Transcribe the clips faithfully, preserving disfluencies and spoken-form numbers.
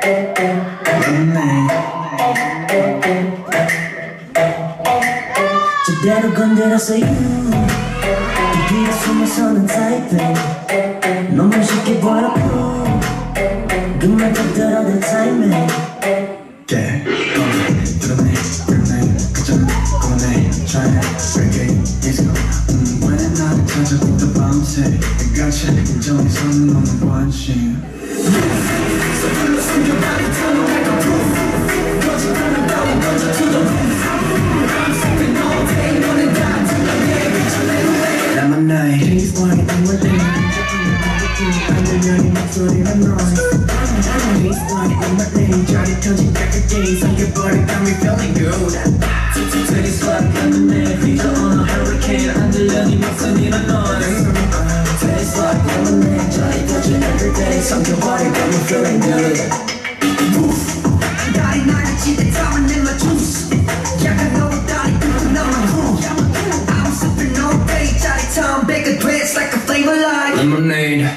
제대로 건드렸어 you 뒤에 숨어서는 타이핑 너무 쉽게 버렸고 그만 잡더라 내 타이밍 Yeah, 어, 드러내, 드러내 그저 꺼내, try it, break it, let's go 음, 왜 나를 찾아보다 밤새 내가 책임 정리 선은 없는 관심 서둘러 숨겨봐도 터놓을 건 proof 거짓말은 따윈 던져 to the roof I'm sleeping all day 너는 다 들려내 비춰내놓네 Lemonade Please party in my day 안 들려니 목소리는 noise Please party in my day 자리 터진 깨끗이 삼켜버린 got me feeling good Titty swap lemonade Fever on a hurricane 안 들려니 목소리는 noise Taste like lemonade 자리 터진 everyday 삼켜버린 got me feeling good 다리 나를 지대 담아낸 my juice 약간 너무 다리 끄고 나만 crew I'm sipping all day 짜릿한 bacon dress like a flavor like lemonade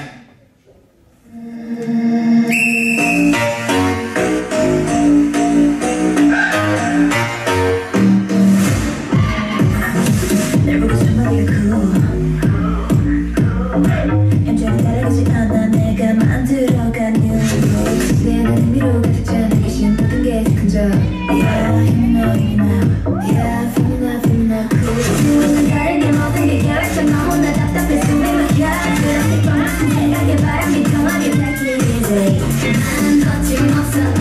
내보고 싶어지가 cool 엠지를 따라가지 않아 내가 만들어간 new 내 의미로 가득 찬 내게신 모든 게 큰 점 Yeah, hear me now, hear me now Yeah, feel me now, feel me now cool 너는 다르게 모든 게 계획적 너무나 답답해 숨이 막혀 그렇게 뻔한 생각에 바람이 편하게 take it easy 난 거침없어